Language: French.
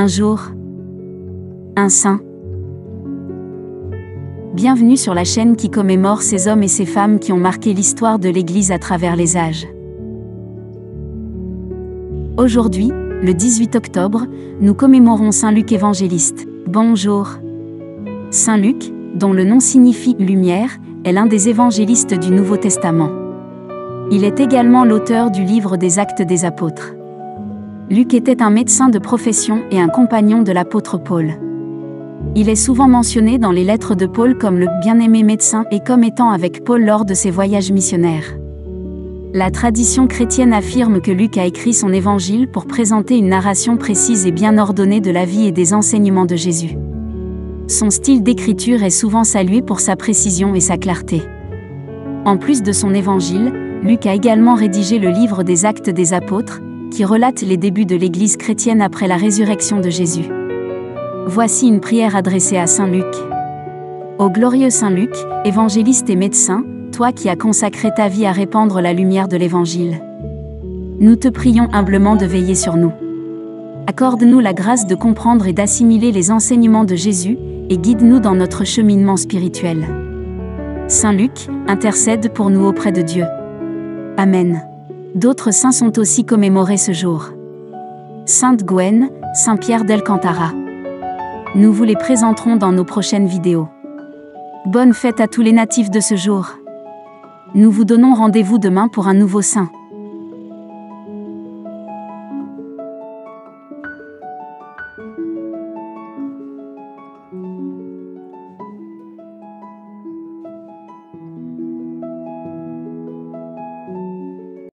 Un jour, un saint. Bienvenue sur la chaîne qui commémore ces hommes et ces femmes qui ont marqué l'histoire de l'Église à travers les âges. Aujourd'hui, le 18 octobre, nous commémorons Saint Luc évangéliste. Bonjour. Saint Luc, dont le nom signifie « lumière », est l'un des évangélistes du Nouveau Testament. Il est également l'auteur du livre des Actes des Apôtres. Luc était un médecin de profession et un compagnon de l'apôtre Paul. Il est souvent mentionné dans les lettres de Paul comme le « bien-aimé médecin » et comme étant avec Paul lors de ses voyages missionnaires. La tradition chrétienne affirme que Luc a écrit son évangile pour présenter une narration précise et bien ordonnée de la vie et des enseignements de Jésus. Son style d'écriture est souvent salué pour sa précision et sa clarté. En plus de son évangile, Luc a également rédigé le livre des Actes des Apôtres, qui relate les débuts de l'Église chrétienne après la résurrection de Jésus. Voici une prière adressée à Saint Luc. Ô glorieux Saint Luc, évangéliste et médecin, toi qui as consacré ta vie à répandre la lumière de l'Évangile. Nous te prions humblement de veiller sur nous. Accorde-nous la grâce de comprendre et d'assimiler les enseignements de Jésus, et guide-nous dans notre cheminement spirituel. Saint Luc, intercède pour nous auprès de Dieu. Amen. D'autres saints sont aussi commémorés ce jour. Sainte Gwen, Saint Pierre d'Alcantara. Nous vous les présenterons dans nos prochaines vidéos. Bonne fête à tous les natifs de ce jour. Nous vous donnons rendez-vous demain pour un nouveau saint.